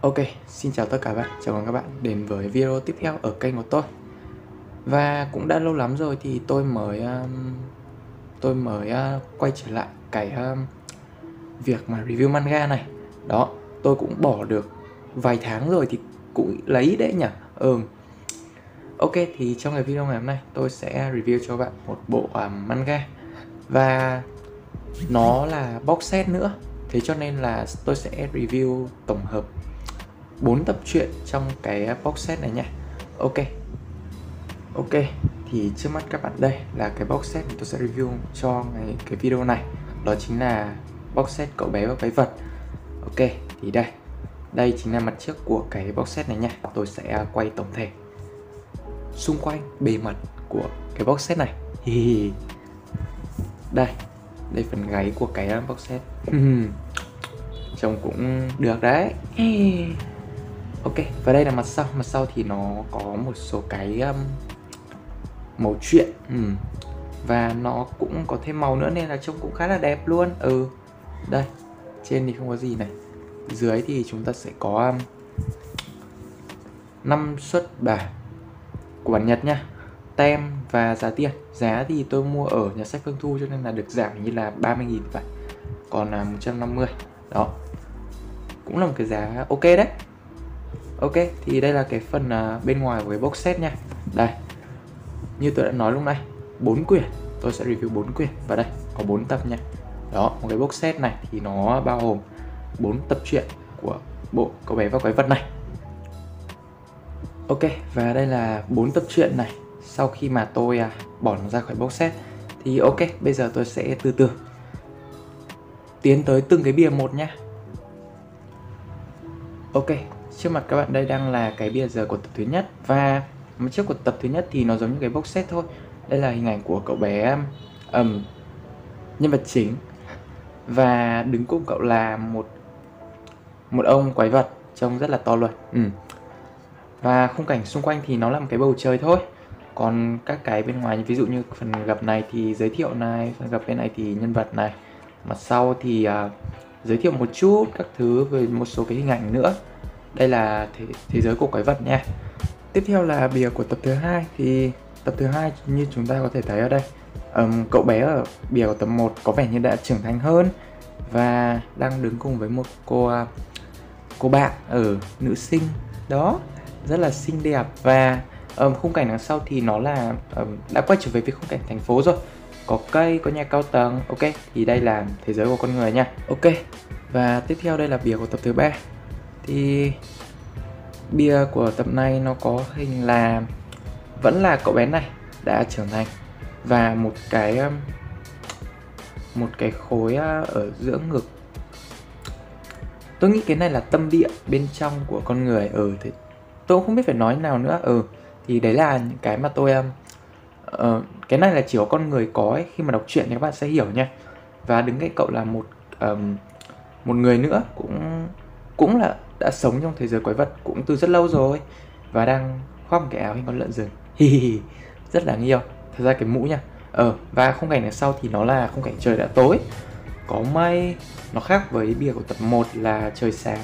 Ok, xin chào tất cả các bạn, chào mừng các bạn đến với video tiếp theo ở kênh của tôi. Và cũng đã lâu lắm rồi thì tôi mới quay trở lại cái việc mà review manga này. Đó, tôi cũng bỏ được vài tháng rồi thì cũng lấy đấy nhỉ. Ok, thì trong cái video ngày hôm nay tôi sẽ review cho bạn một bộ manga. Và nó là box set nữa. Thế cho nên là tôi sẽ review tổng hợp 4 tập truyện trong cái box set này nha. Ok, thì trước mắt các bạn đây là cái box set tôi sẽ review cho cái video này. Đó chính là box set Cậu bé và quái vật. Ok, thì đây chính là mặt trước của cái box set này nha. Tôi sẽ quay tổng thể xung quanh bề mặt của cái box set này. Đây phần gáy của cái box set. Trông cũng được đấy. Ok, và đây là mặt sau thì nó có một số cái màu truyện, và nó cũng có thêm màu nữa nên là trông cũng khá là đẹp luôn. Đây, trên thì không có gì này, dưới thì chúng ta sẽ có 5 xuất bản của bản Nhật nha, tem và giá tiền. Giá thì tôi mua ở nhà sách Phương Thu cho nên là được giảm như là 30.000 phải, còn là 150. Đó, cũng là một cái giá ok đấy. Ok, thì đây là cái phần bên ngoài của cái box set nha. Đây, như tôi đã nói lúc nãy, 4 quyển, tôi sẽ review 4 quyển. Và đây, có 4 tập nha. Đó, một cái box set này thì nó bao gồm 4 tập truyện của bộ Cậu bé và quái vật này. Ok, và đây là 4 tập truyện này. Sau khi mà tôi bỏ nó ra khỏi box set thì ok, bây giờ tôi sẽ từ từ tiến tới từng cái bìa một nha. Ok, trước mặt các bạn đây đang là cái bìa giờ của tập thứ nhất. Và mặt trước của tập thứ nhất thì nó giống như cái box set thôi. Đây là hình ảnh của cậu bé nhân vật chính, và đứng cùng cậu là một ông quái vật trông rất là to luôn. Và khung cảnh xung quanh thì nó là một cái bầu trời thôi. Còn các cái bên ngoài, ví dụ như phần gập này thì giới thiệu này, phần gập bên này thì nhân vật này, mặt sau thì giới thiệu một chút các thứ về một số cái hình ảnh nữa. Đây là thế giới của quái vật nha. Tiếp theo là bìa của tập thứ hai. Thì tập thứ hai như chúng ta có thể thấy ở đây, cậu bé ở bìa của tập 1 có vẻ như đã trưởng thành hơn và đang đứng cùng với một cô bạn ở nữ sinh đó, rất là xinh đẹp. Và khung cảnh đằng sau thì nó là đã quay trở về với khung cảnh thành phố rồi, có cây, có nhà cao tầng. Ok, thì đây là thế giới của con người nha. Ok, và tiếp theo đây là bìa của tập thứ 3. Thì bìa của tập này nó có hình là vẫn là cậu bé này đã trưởng thành, và một cái khối ở giữa ngực. Tôi nghĩ cái này là tâm địa bên trong của con người. Thì tôi cũng không biết phải nói nào nữa. Thì đấy là những cái mà tôi cái này là chỉ có con người có ấy. Khi mà đọc truyện thì các bạn sẽ hiểu nha. Và đứng cạnh cậu là một người nữa, cũng là đã sống trong thế giới quái vật cũng từ rất lâu rồi, và đang khoác một cái áo hình con lợn rừng. Rất là yêu. Thật ra cái mũ nha. Và khung cảnh đằng sau thì nó là khung cảnh trời đã tối, có mây. Nó khác với bìa của tập 1 là trời sáng.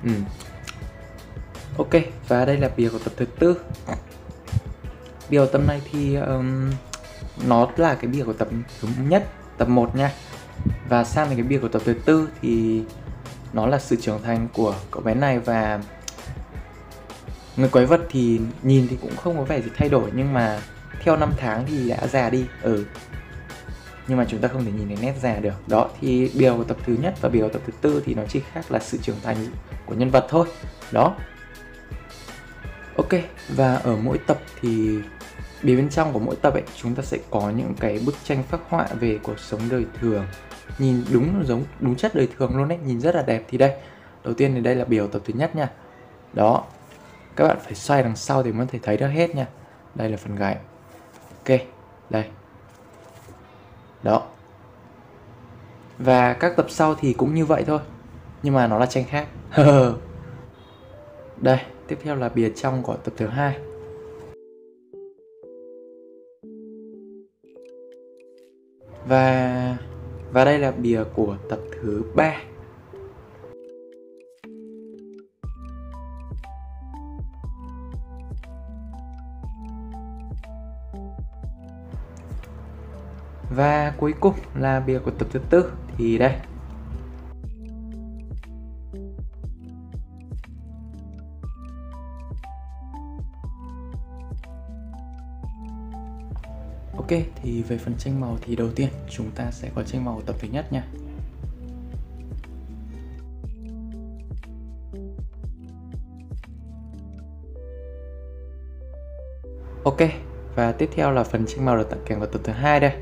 Ok, và đây là bìa của tập thứ 4. Bìa của tập này thì nó là cái bìa của tập thứ nhất, tập 1 nha. Và sang đến cái bìa của tập thứ 4 thì nó là sự trưởng thành của cậu bé này. Và người quái vật thì nhìn thì cũng không có vẻ gì thay đổi, nhưng mà theo năm tháng thì đã già đi. Nhưng mà chúng ta không thể nhìn thấy nét già được. Đó, thì bìa của tập thứ nhất và bìa của tập thứ 4 thì nó chỉ khác là sự trưởng thành của nhân vật thôi. Đó. Ok, và ở mỗi tập thì bìa bên trong của mỗi tập ấy, chúng ta sẽ có những cái bức tranh phác họa về cuộc sống đời thường. Nhìn đúng chất đời thường luôn đấy, nhìn rất là đẹp. Thì đây, đầu tiên thì đây là bìa của tập thứ nhất nha. Đó, các bạn phải xoay đằng sau thì mới có thể thấy được hết nha. Đây là phần gáy. Ok, đây. Đó. Và các tập sau thì cũng như vậy thôi, nhưng mà nó là tranh khác. Đây, tiếp theo là bìa trong của tập thứ 2. Và đây là bìa của tập thứ 3. Và cuối cùng là bìa của tập thứ tư thì đây. Ok, thì về phần tranh màu thì đầu tiên chúng ta sẽ có tranh màu tập thứ nhất nha. Ok, và tiếp theo là phần tranh màu được tặng kèm của tập thứ hai đây.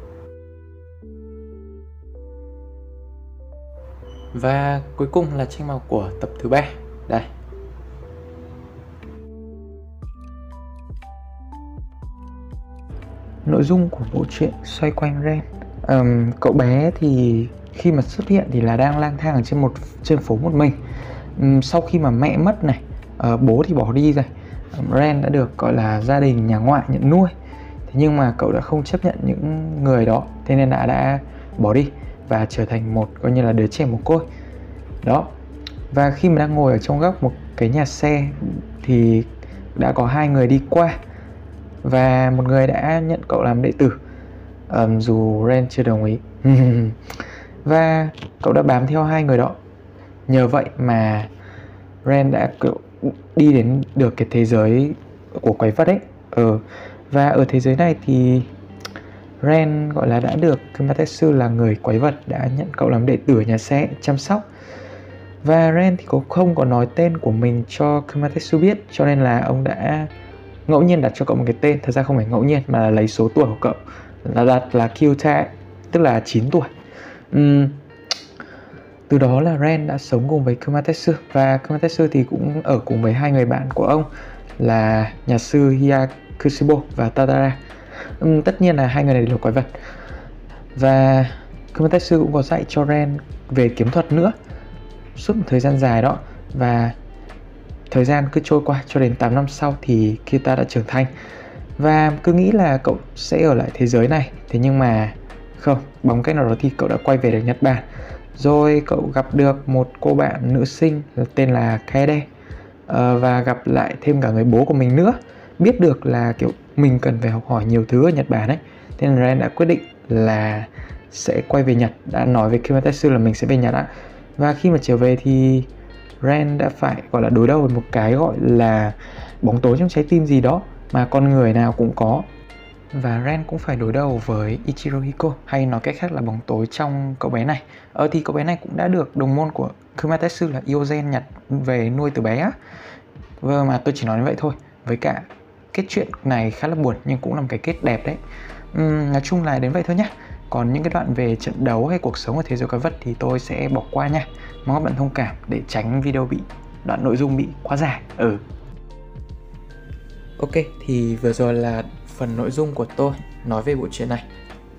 Và cuối cùng là tranh màu của tập thứ ba đây. Nội dung của bộ truyện xoay quanh Ren. Cậu bé thì khi mà xuất hiện thì là đang lang thang ở trên phố một mình. Sau khi mà mẹ mất này, bố thì bỏ đi rồi, Ren đã được gọi là gia đình nhà ngoại nhận nuôi. Thế nhưng mà cậu đã không chấp nhận những người đó, thế nên là đã bỏ đi và trở thành một coi như là đứa trẻ mồ côi. Đó. Và khi mà đang ngồi ở trong góc một cái nhà xe thì đã có hai người đi qua và một người đã nhận cậu làm đệ tử, dù Ren chưa đồng ý. Và cậu đã bám theo hai người đó. Nhờ vậy mà Ren đã đi đến được cái thế giới của quái vật ấy. Và ở thế giới này thì Ren gọi là đã được Kumatetsu là người quái vật đã nhận cậu làm đệ tử ở nhà xe chăm sóc. Và Ren thì không có nói tên của mình cho Kumatetsu biết, cho nên là ông đã ngẫu nhiên đặt cho cậu một cái tên. Thật ra không phải ngẫu nhiên mà là lấy số tuổi của cậu, là đặt là Kyuta, tức là 9 tuổi. Từ đó là Ren đã sống cùng với Kumatetsu. Và Kumatetsu thì cũng ở cùng với hai người bạn của ông là nhà sư Hyakusubo và Tadara. Tất nhiên là hai người này đều là quái vật. Và Kumatetsu cũng có dạy cho Ren về kiếm thuật nữa suốt một thời gian dài đó. Và thời gian cứ trôi qua cho đến 8 năm sau thì Kyuta đã trưởng thành. Và cứ nghĩ là cậu sẽ ở lại thế giới này. Thế nhưng mà không, bằng cách nào đó thì cậu đã quay về được Nhật Bản. Rồi cậu gặp được một cô bạn nữ sinh tên là Kaede, và gặp lại thêm cả người bố của mình nữa. Biết được là kiểu mình cần phải học hỏi nhiều thứ ở Nhật Bản ấy. Thế nên Ren đã quyết định là sẽ quay về Nhật. Đã nói với Kumatetsu là mình sẽ về Nhật á. Và khi mà trở về thì Ren đã phải gọi là đối đầu với một cái gọi là bóng tối trong trái tim gì đó mà con người nào cũng có. Và Ren cũng phải đối đầu với Ichiro Hiko, hay nói cách khác là bóng tối trong cậu bé này. Thì cậu bé này cũng đã được đồng môn của Kumatetsu là Iozen nhặt về nuôi từ bé á. Mà tôi chỉ nói như vậy thôi. Với cả kết chuyện này khá là buồn nhưng cũng là một cái kết đẹp đấy. Nói chung là đến vậy thôi nhé. Còn những cái đoạn về trận đấu hay cuộc sống ở thế giới quái vật thì tôi sẽ bỏ qua nha. Mong các bạn thông cảm để tránh video bị đoạn nội dung bị quá dài. Ok, thì vừa rồi là phần nội dung của tôi nói về bộ truyện này.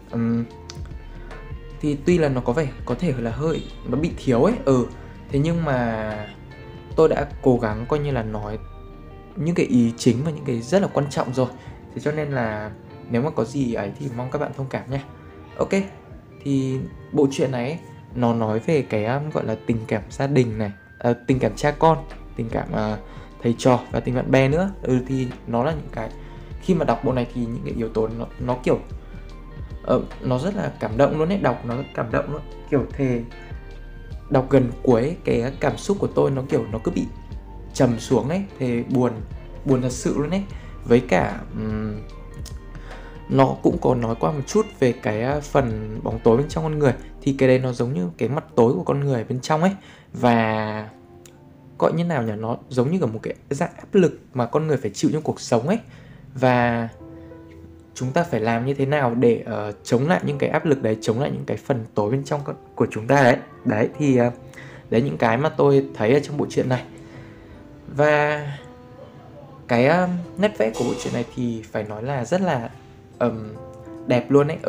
Thì tuy là nó có thể là hơi nó bị thiếu ấy, thế nhưng mà tôi đã cố gắng coi như là nói những cái ý chính và những cái rất là quan trọng rồi. Thế cho nên là nếu mà có gì ấy thì mong các bạn thông cảm nhé. Ok, thì bộ truyện này ấy, nó nói về cái gọi là tình cảm gia đình này, tình cảm cha con, tình cảm thầy trò và tình bạn bè nữa. Thì nó là những cái khi mà đọc bộ này thì những cái yếu tố nó kiểu nó rất là cảm động luôn ấy, đọc nó cảm động luôn, kiểu thề đọc gần cuối ấy, cái cảm xúc của tôi nó kiểu nó cứ bị trầm xuống ấy, thề buồn thật sự luôn ấy. Với cả nó cũng có nói qua một chút về cái phần bóng tối bên trong con người. Thì cái đấy nó giống như cái mặt tối của con người bên trong ấy. Và gọi như nào nhỉ, nó giống như cả một cái dạng áp lực mà con người phải chịu trong cuộc sống ấy. Và chúng ta phải làm như thế nào để chống lại những cái áp lực đấy, chống lại những cái phần tối bên trong của chúng ta đấy. Đấy thì đấy những cái mà tôi thấy ở trong bộ truyện này. Và cái nét vẽ của bộ truyện này thì phải nói là rất là đẹp luôn ấy.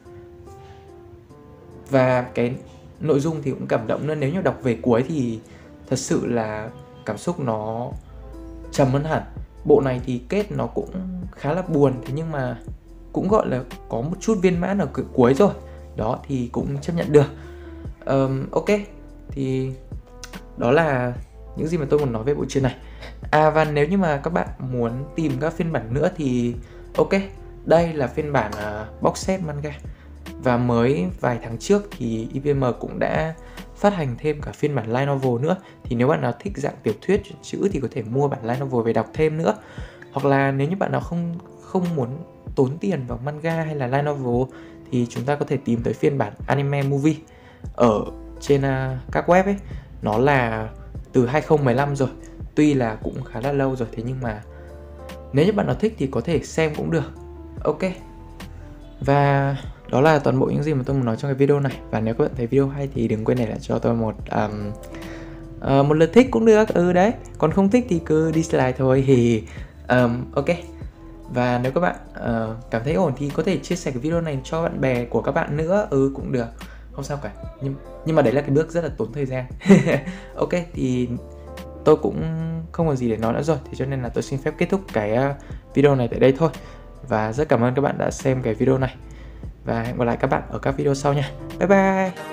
Và cái nội dung thì cũng cảm động nữa. Nếu như đọc về cuối thì thật sự là cảm xúc nó trầm hơn hẳn. Bộ này thì kết nó cũng khá là buồn, thế nhưng mà cũng gọi là có một chút viên mãn ở cuối rồi. Đó thì cũng chấp nhận được. Ok, thì đó là những gì mà tôi muốn nói về bộ truyện này. Và nếu như mà các bạn muốn tìm các phiên bản nữa thì ok, đây là phiên bản box set manga. Và mới vài tháng trước thì EVM cũng đã phát hành thêm cả phiên bản light novel nữa. Thì nếu bạn nào thích dạng tiểu thuyết truyện chữ thì có thể mua bản light novel về đọc thêm nữa. Hoặc là nếu như bạn nào không muốn tốn tiền vào manga hay là light novel thì chúng ta có thể tìm tới phiên bản anime movie ở trên các web ấy. Nó là từ 2015 rồi, tuy là cũng khá là lâu rồi, thế nhưng mà nếu như bạn nào thích thì có thể xem cũng được. Ok. Và đó là toàn bộ những gì mà tôi muốn nói trong cái video này. Và nếu các bạn thấy video hay thì đừng quên để lại cho tôi một lượt thích cũng được. Đấy. Còn không thích thì cứ dislike thôi thì ok. Và nếu các bạn cảm thấy ổn thì có thể chia sẻ cái video này cho bạn bè của các bạn nữa. Cũng được, không sao cả. Nhưng mà đấy là cái bước rất là tốn thời gian. Ok, thì tôi cũng không còn gì để nói nữa rồi. Thế cho nên là tôi xin phép kết thúc cái video này tại đây thôi. Và rất cảm ơn các bạn đã xem cái video này. Và hẹn gặp lại các bạn ở các video sau nha. Bye bye.